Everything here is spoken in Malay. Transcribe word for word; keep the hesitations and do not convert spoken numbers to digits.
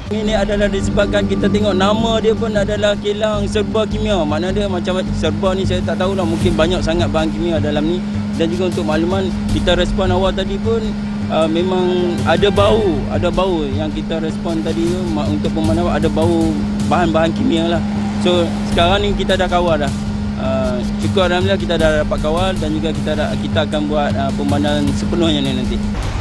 Ini adalah disebabkan kita tengok nama dia pun adalah kilang serba kimia. Makna dia macam serba ni saya tak tahulah, mungkin banyak sangat bahan kimia dalam ni. Dan juga untuk makluman, kita respon awal tadi pun uh, memang ada bau, ada bau yang kita respon tadi tu untuk pemandang ada bau bahan-bahan kimia lah. So sekarang ni kita dah kawal dah. Uh, cukup alhamdulillah kita dah dapat kawal dan juga kita dah, kita akan buat uh, pemandangan sepenuhnya ni nanti.